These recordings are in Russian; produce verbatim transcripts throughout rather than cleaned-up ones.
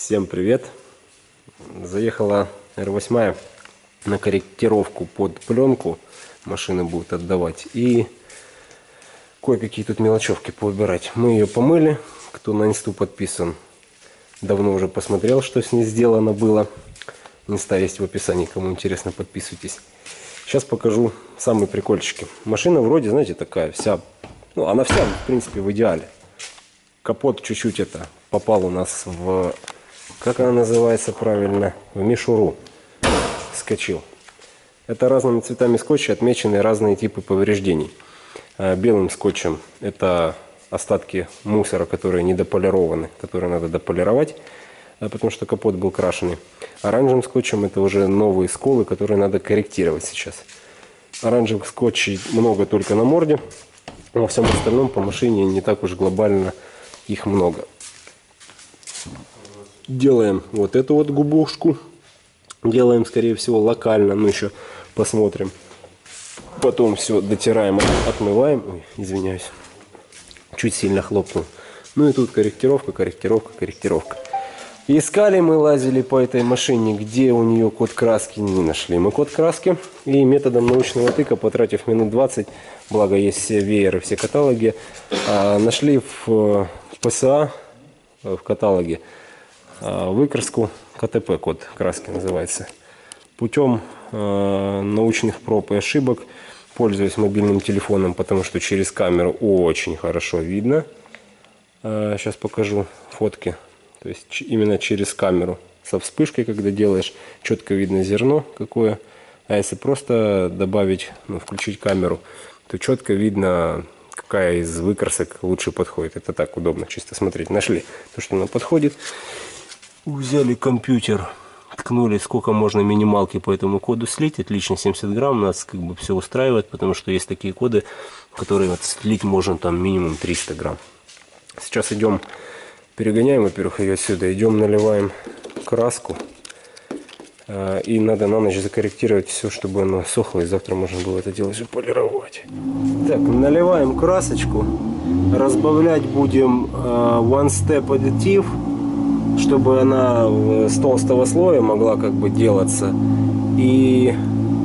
Всем привет! Заехала эр восемь на корректировку под пленку. Машина будет отдавать. И кое-какие тут мелочевки поубирать. Мы ее помыли. Кто на инсту подписан, давно уже посмотрел, что с ней сделано было. Инста есть в описании. Кому интересно, подписывайтесь. Сейчас покажу самые прикольчики. Машина вроде, знаете, такая вся... Ну, она вся, в принципе, в идеале. Капот чуть-чуть это попал у нас в... Как она называется правильно? В мишуру. Скочил. Это разными цветами скотча отмечены разные типы повреждений. Белым скотчем это остатки мусора, которые недополированы, которые надо дополировать, потому что капот был крашеный. Оранжевым скотчем это уже новые сколы, которые надо корректировать сейчас. Оранжевых скотчей много только на морде. Во всем остальном по машине не так уж глобально их много. Делаем вот эту вот губушку. Делаем, скорее всего, локально. Ну, еще посмотрим. Потом все дотираем, отмываем. Ой, извиняюсь. Чуть сильно хлопнул. Ну и тут корректировка, корректировка, корректировка. Искали мы, лазили по этой машине, где у нее код краски, не нашли мы код краски. И методом научного тыка, потратив минут двадцать, благо есть все вееры, все каталоги, нашли в ПСА, в каталоге, выкраску ка тэ пэ, код краски называется. Путем э, научных проб и ошибок, пользуюсь мобильным телефоном, потому что через камеру очень хорошо видно. Э, сейчас покажу фотки. То есть именно через камеру со вспышкой, когда делаешь, четко видно зерно какое. А если просто добавить, ну, включить камеру, то четко видно, какая из выкрасок лучше подходит. Это так удобно, чисто смотреть. Нашли то, что нам подходит. Взяли компьютер, ткнули, сколько можно минималки по этому коду слить. Отлично, семьдесят грамм. Нас как бы все устраивает, потому что есть такие коды, которые вот слить можно там минимум триста грамм. Сейчас идем, перегоняем, во-первых, ее отсюда. Идем, наливаем краску. И надо на ночь закорректировать все, чтобы оно сохло, и завтра можно было это дело же полировать. Так, наливаем красочку. Разбавлять будем One Step Additive, чтобы она с толстого слоя могла как бы делаться и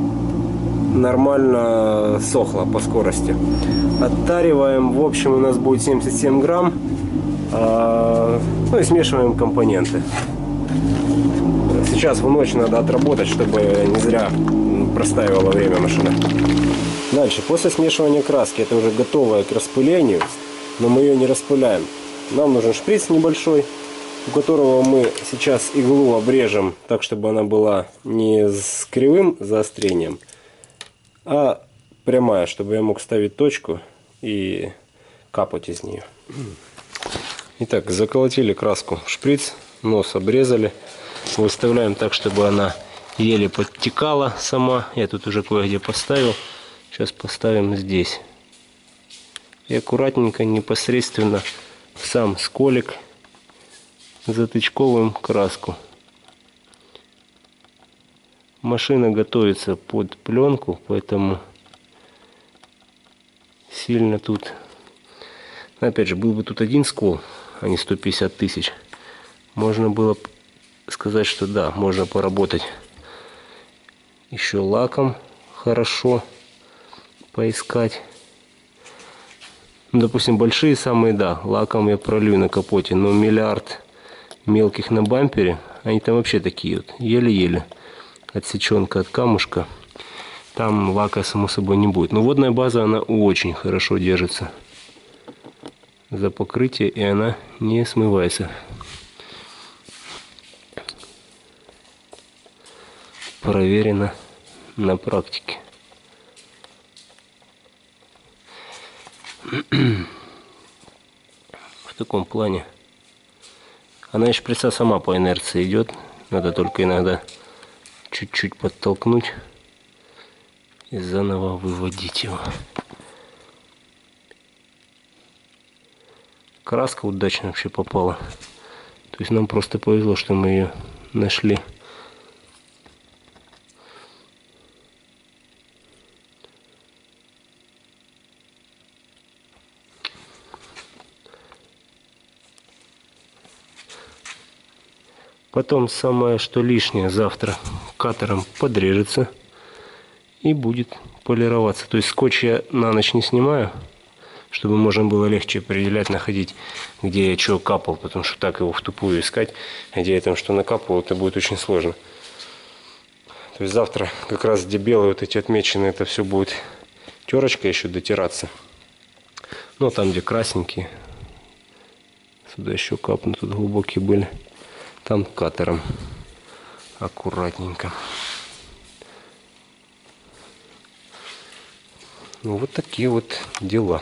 нормально сохла по скорости. Оттариваем, в общем, у нас будет семьдесят семь грамм, а, ну и смешиваем компоненты. Сейчас в ночь надо отработать, чтобы не зря простаивало время машина. Дальше, после смешивания краски, это уже готовая к распылению, но мы ее не распыляем. Нам нужен шприц небольшой, у которого мы сейчас иглу обрежем так, чтобы она была не с кривым заострением, а прямая, чтобы я мог ставить точку и капать из нее. Итак, заколотили краску в шприц, нос обрезали, выставляем так, чтобы она еле подтекала сама. Я тут уже кое-где поставил, сейчас поставим здесь. И аккуратненько, непосредственно в сам сколик затычковываем краску. Машина готовится под пленку, поэтому сильно тут... Опять же, был бы тут один скол, а не сто пятьдесят тысяч, можно было сказать, что да, можно поработать еще лаком, хорошо поискать. Ну, допустим, большие самые, да, лаком я пролью на капоте, но миллиард мелких на бампере, они там вообще такие вот, еле-еле отсеченка от камушка, там лака само собой не будет. Но водная база, она очень хорошо держится за покрытие, и она не смывается. Проверено на практике. В таком плане. Она из шприца сама по инерции идет. Надо только иногда чуть-чуть подтолкнуть и заново выводить его. Краска удачно вообще попала. То есть нам просто повезло, что мы ее нашли. Потом самое, что лишнее, завтра катером подрежется и будет полироваться. То есть скотч я на ночь не снимаю, чтобы можно было легче определять, находить, где я что капал, потому что так его в тупую искать, где я там что накапывал, это будет очень сложно. То есть завтра как раз где белые вот эти отмечены, это все будет терочкой еще дотираться. Ну, там, где красненькие, сюда еще капнут, тут глубокие были, там катером аккуратненько. Ну, вот такие вот дела.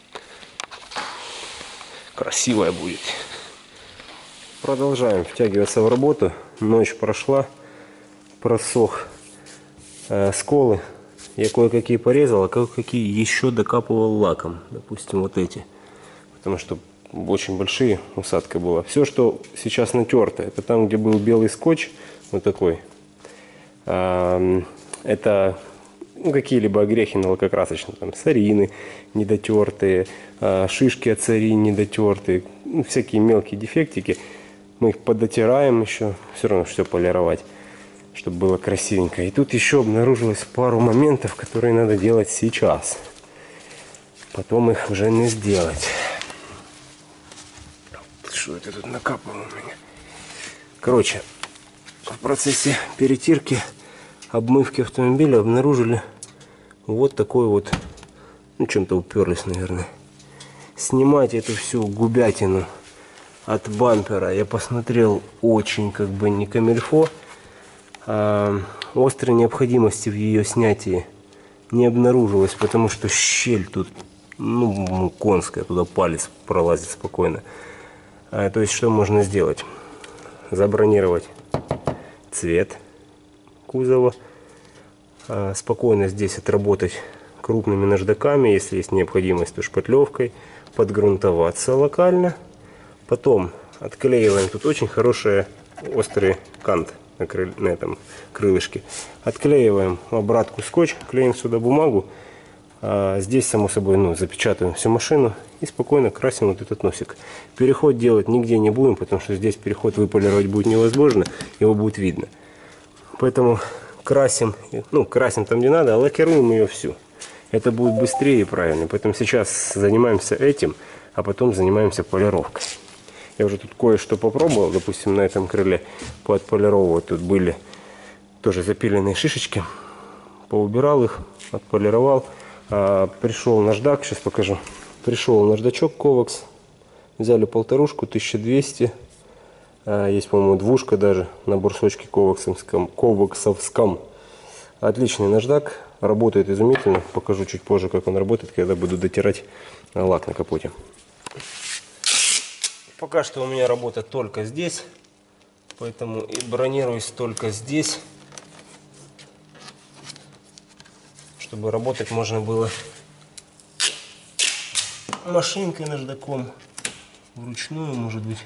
Красивая будет. Продолжаем втягиваться в работу. Ночь прошла, просох э, сколы. Я кое-какие порезал, а кое-какие еще докапывал лаком. Допустим, вот эти. Потому что очень большие усадка была. Все, что сейчас натерто, это там, где был белый скотч, вот такой. А, это ну, какие-либо огрехи на лакокрасочном. Там сарины недотертые, а, шишки от сарин недотертые. Ну, всякие мелкие дефектики. Мы их подотираем еще. Все равно все полировать, чтобы было красивенько. И тут еще обнаружилось пару моментов, которые надо делать сейчас. Потом их уже не сделать. Что это тут накапало у меня? Короче, в процессе перетирки, обмывки автомобиля обнаружили вот такой вот, ну чем-то уперлись, наверное. Снимать эту всю губятину от бампера, я посмотрел, очень как бы не камильфо. А, острой необходимости в ее снятии не обнаружилось, потому что щель тут, ну, конская, туда палец пролазит спокойно. А, то есть, что можно сделать? Забронировать цвет кузова, а, спокойно здесь отработать крупными наждаками, если есть необходимость, то шпатлевкой, подгрунтоваться локально. Потом отклеиваем, тут очень хороший острый кант на, кры... на этом крылышке. Отклеиваем в обратку скотч, клеим сюда бумагу. А здесь, само собой, ну, запечатываем всю машину и спокойно красим вот этот носик. Переход делать нигде не будем, потому что здесь переход выполировать будет невозможно, его будет видно. Поэтому красим, ну, красим там, где надо, а лакируем ее всю. Это будет быстрее и правильно. Поэтому сейчас занимаемся этим, а потом занимаемся полировкой. Я уже тут кое-что попробовал, допустим, на этом крыле поотполировывать. Тут были тоже запиленные шишечки. Поубирал их, отполировал. А, пришел наждак, сейчас покажу. Пришел наждачок Ковакс. Взяли полторушку, тысяча двести. А, есть, по-моему, двушка даже на бурсочке коваксовском. коваксовском. Отличный наждак. Работает изумительно. Покажу чуть позже, как он работает, когда буду дотирать лак на капоте. Пока что у меня работа только здесь, поэтому и бронируюсь только здесь, чтобы работать можно было машинкой, наждаком, вручную, может быть.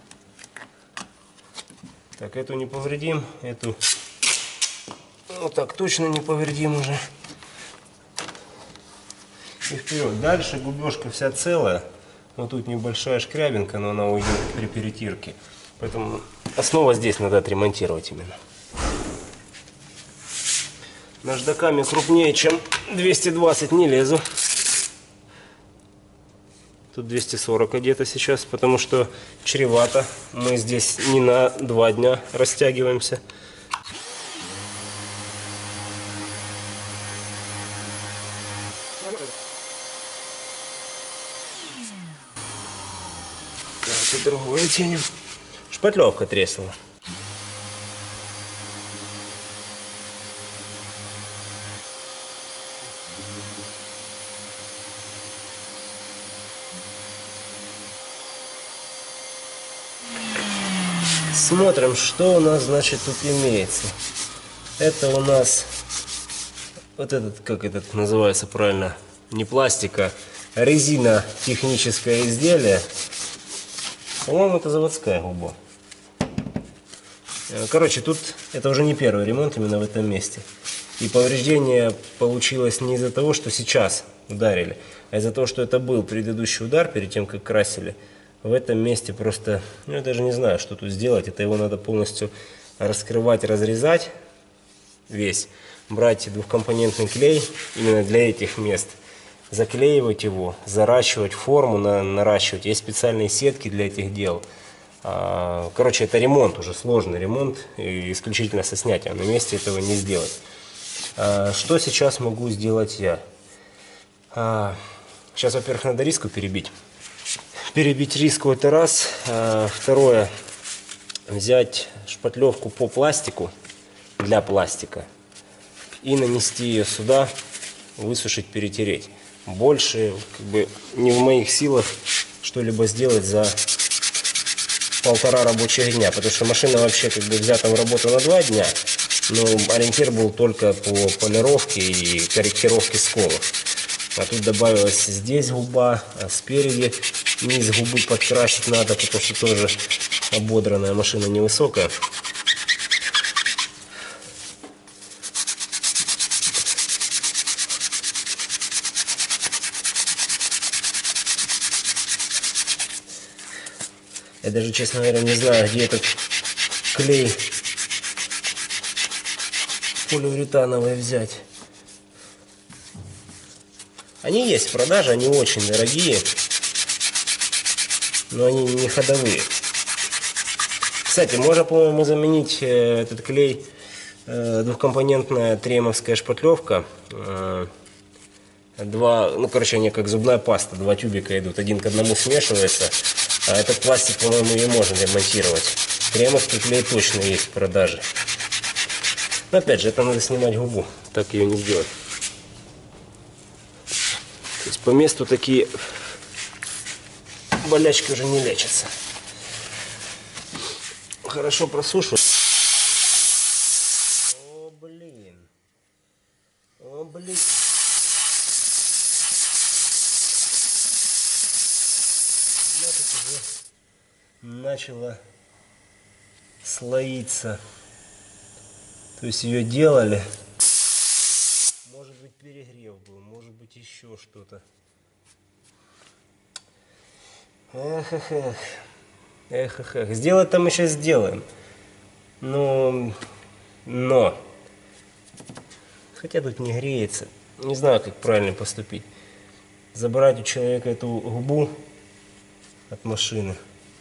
Так, эту не повредим, эту вот так точно не повредим уже. И вперед. Дальше губежка вся целая. Вот тут небольшая шкрябинка, но она уйдет при перетирке. Поэтому основа здесь надо отремонтировать именно. Наждаками крупнее, чем двести двадцать, не лезу. Тут двести сорок одето сейчас, потому что чревато. Мы здесь не на два дня растягиваемся. Так, другое тянем. Шпатлевка треснула. Смотрим, что у нас, значит, тут имеется. Это у нас вот этот, как этот называется правильно, не пластика, а резина, техническое изделие. По-моему, это заводская губа. Короче, тут это уже не первый ремонт именно в этом месте. И повреждение получилось не из-за того, что сейчас ударили, а из-за того, что это был предыдущий удар перед тем, как красили. В этом месте просто, ну я даже не знаю, что тут сделать. Это его надо полностью раскрывать, разрезать весь. Брать двухкомпонентный клей именно для этих мест. Заклеивать его, заращивать форму, на, наращивать. Есть специальные сетки для этих дел. Короче, это ремонт, уже сложный ремонт, исключительно со снятием. На месте этого не сделать. Что сейчас могу сделать я? Сейчас, во-первых, надо риску перебить. Перебить риску — это раз. Второе. Взять шпатлевку по пластику, для пластика, и нанести ее сюда, высушить, перетереть. Больше как бы не в моих силах что-либо сделать за полтора рабочих дня, потому что машина вообще как бы взята в работу на два дня, но ориентир был только по полировке и корректировке сколов. А тут добавилась здесь губа, а спереди низ губы подкрасить надо, потому что тоже ободранная машина невысокая. Я даже, честно говоря, не знаю, где этот клей полиуретановый взять. Они есть в продаже, они очень дорогие, но они не ходовые. Кстати, можно, по-моему, заменить этот клей, двухкомпонентная тремовская шпатлевка. Два, ну, короче, они как зубная паста, два тюбика идут, один к одному смешивается. А этот пластик, по-моему, ее можно ремонтировать. Тремовский клей точно есть в продаже. Но опять же, это надо снимать губу, так ее не сделать. То есть по месту такие болячки уже не лечатся. Хорошо просушивать. О, блин. О, блин. Начала слоиться. То есть ее делали. Может быть, перегрев был, может быть, еще что-то. Эх, эх, эх. Эх, эх, эх. Сделать там еще сделаем. Но, но. Хотя тут не греется. Не знаю, как правильно поступить. Забрать у человека эту губу от машины.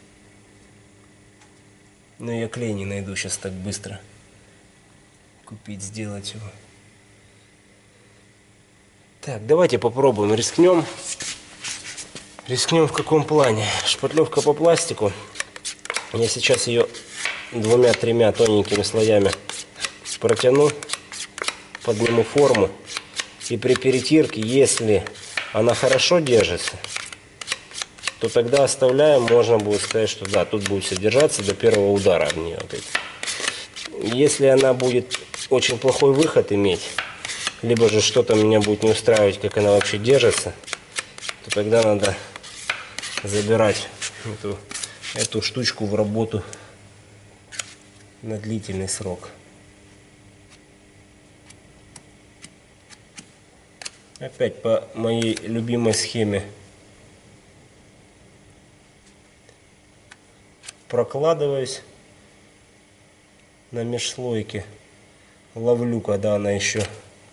Но я клей не найду сейчас так быстро. Купить, сделать его. Так, давайте попробуем, рискнем. Рискнем в каком плане? Шпатлевка по пластику. Я сейчас ее двумя-тремя тоненькими слоями протяну, подниму форму. И при перетирке, если она хорошо держится, то тогда оставляем, можно будет сказать, что да, тут будет все держаться до первого удара в нее. Если она будет очень плохой выход иметь, либо же что-то меня будет не устраивать, как она вообще держится, то тогда надо забирать эту, эту штучку в работу на длительный срок. Опять по моей любимой схеме. Прокладываюсь на межслойке, ловлю, когда она еще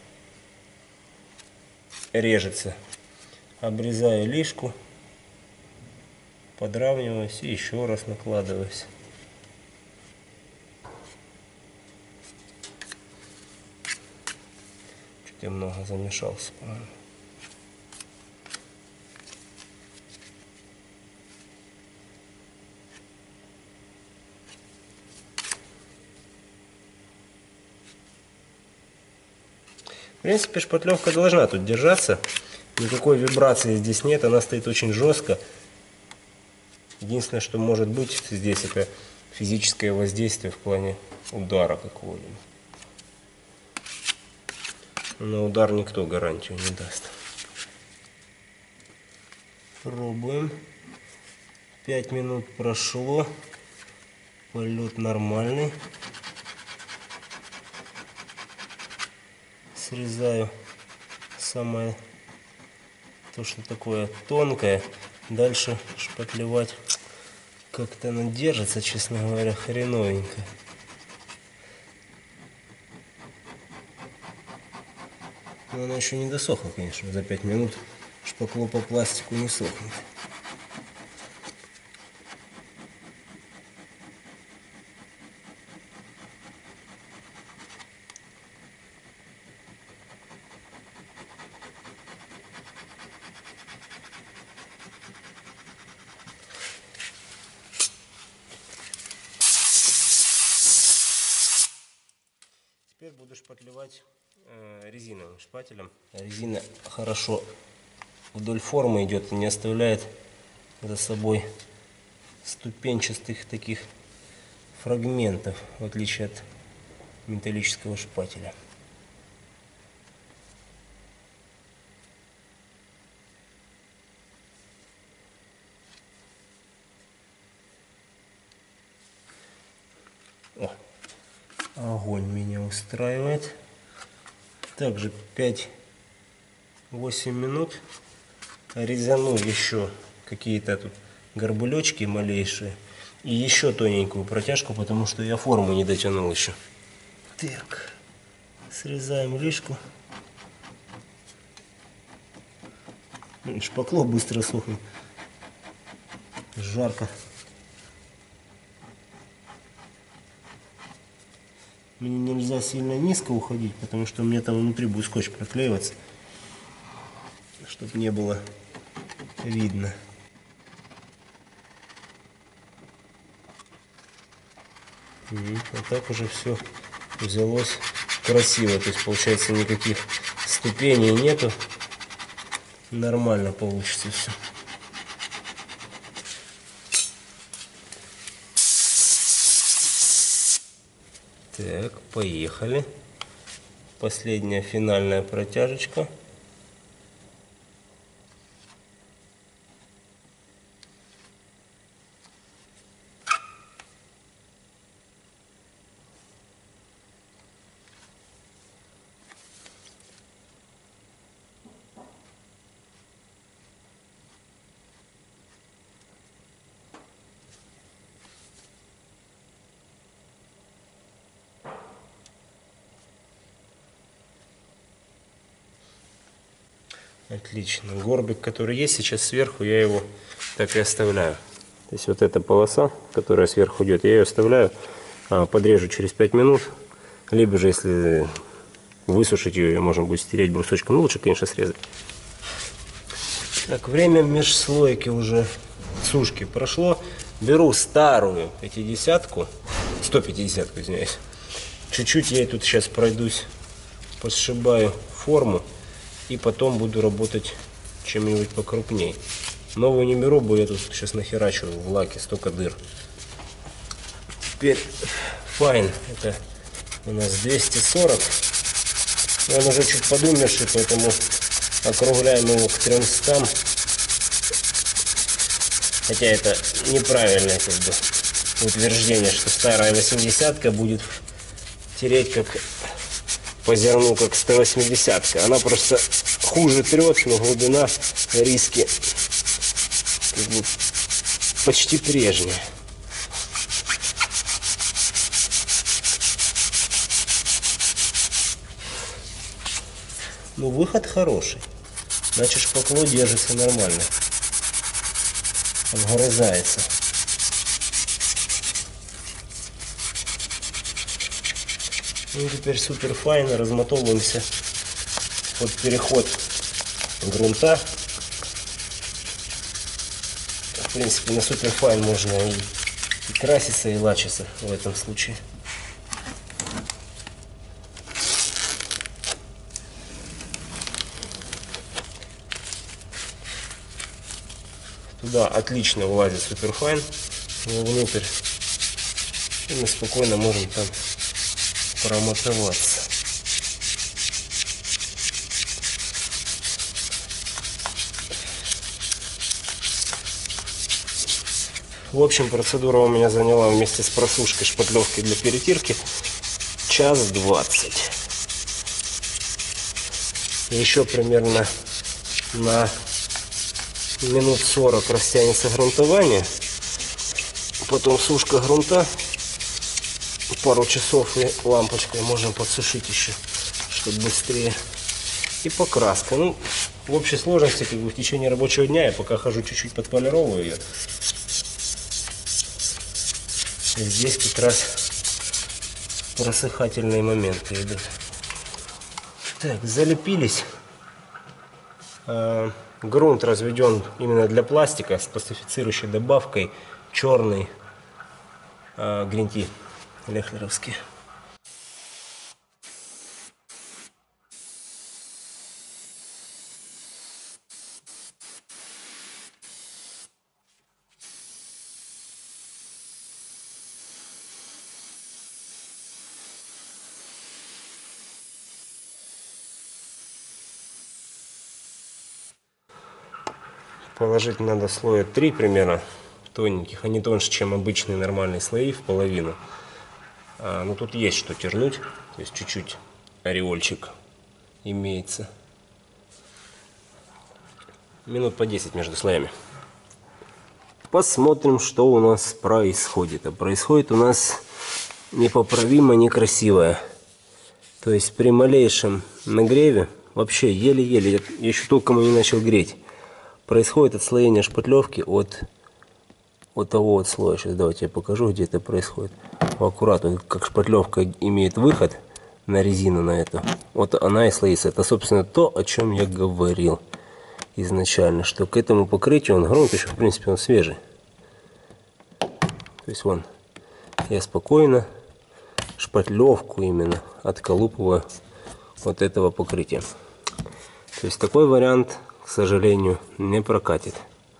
режется, обрезаю лишку, подравниваюсь и еще раз накладываюсь. Чуть я много замешался, по-моему. В принципе, шпатлевка должна тут держаться. Никакой вибрации здесь нет. Она стоит очень жестко. Единственное, что может быть здесь, это физическое воздействие в плане удара какого-либо. На удар никто гарантию не даст. Пробуем. пять минут прошло. Полет нормальный. Срезаю самое то, что такое тонкое. Дальше шпатлевать Как-то она держится, честно говоря, хреновенько. Но она еще не досохла, конечно, за пять минут. Шпакло по пластику не сохнет. Теперь буду шпатлевать э, резиновым шпателем. Резина хорошо вдоль формы идет и не оставляет за собой ступенчатых таких фрагментов, в отличие от металлического шпателя. О, огонь меня устраивает. Также пять-восемь минут. Резану еще какие-то тут горбулечки малейшие. И еще тоненькую протяжку, потому что я форму не дотянул еще. Так, срезаем лишку. Шпакло быстро сохнет. Жарко. Мне нельзя сильно низко уходить, потому что у меня там внутри будет скотч проклеиваться, чтобы не было видно. А так уже все взялось красиво. То есть получается никаких ступеней нету. Нормально получится все. Так, поехали. Последняя финальная протяжечка. Отлично. Горбик, который есть сейчас сверху, я его так и оставляю. То есть вот эта полоса, которая сверху идет, я ее оставляю, подрежу через пять минут. Либо же, если высушить ее, ее можно будет стереть брусочком. Ну, лучше, конечно, срезать. Так, время межслойки уже сушки прошло. Беру старую пятидесятку, сто пятидесятку, извиняюсь. Чуть-чуть я тут сейчас пройдусь, посшибаю форму. И потом буду работать чем-нибудь покрупней. Новую не беру, бо я тут сейчас нахерачу в лаке, столько дыр. Теперь файн. Это у нас двести сорок. Он уже чуть подумерший, поэтому округляем его к трёмстам. Хотя это неправильное как бы утверждение, что старая восьмидесятка будет тереть как по зерну, как сто восьмидесятка. Она просто хуже трет, но глубина риски как бы почти прежняя. Ну, выход хороший. Значит, шпакло держится нормально. Вгрызается. Ну, теперь супер файно размотовываемся под переход грунта. В принципе, на супер файн можно и, и краситься, и лачиться в этом случае. Туда отлично влазит суперфайн вовнутрь, и мы спокойно можем там промотоваться. В общем, процедура у меня заняла вместе с просушкой, шпатлевкой для перетирки час двадцать. Еще примерно на минут сорок растянется грунтование. Потом сушка грунта. Пару часов и лампочкой можно подсушить еще, чтобы быстрее. И покраска. Ну, в общей сложности, как бы, в течение рабочего дня я пока хожу чуть-чуть подполировываю ее. И здесь как раз просыхательные моменты идут. Так, залепились. А, грунт разведен именно для пластика с пластифицирующей добавкой черный а, гринти лехлеровский. Положить надо слоя три примерно, тоненьких, а не тоньше, чем обычные нормальные слои, в половину. А, ну тут есть что тернуть, то есть чуть-чуть ореольчик имеется. Минут по десять между слоями. Посмотрим, что у нас происходит. А происходит у нас непоправимо некрасивое. То есть при малейшем нагреве, вообще еле-еле, я еще толком и не начал греть, происходит отслоение шпатлевки от, от того вот слоя. Сейчас давайте я покажу, где это происходит. Аккуратно, как шпатлевка имеет выход на резину, на эту. Вот она и слоится. Это, собственно, то, о чем я говорил изначально. Что к этому покрытию, он грунт еще, в принципе, он свежий. То есть, вон, я спокойно шпатлевку именно отколупываю от этого покрытия. То есть, такой вариант, к сожалению, не прокатит.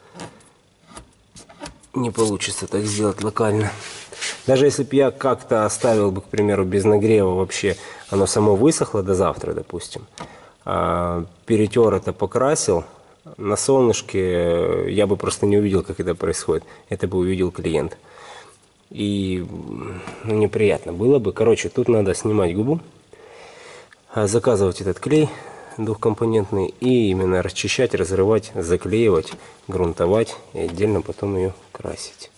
Не получится так сделать локально. Даже если бы я как-то оставил бы, к примеру, без нагрева вообще, оно само высохло до завтра, допустим, а перетер это, покрасил, на солнышке я бы просто не увидел, как это происходит. Это бы увидел клиент. И ну, неприятно было бы. Короче, тут надо снимать губу, заказывать этот клей двухкомпонентный и именно расчищать, разрывать, заклеивать, грунтовать и отдельно потом ее красить.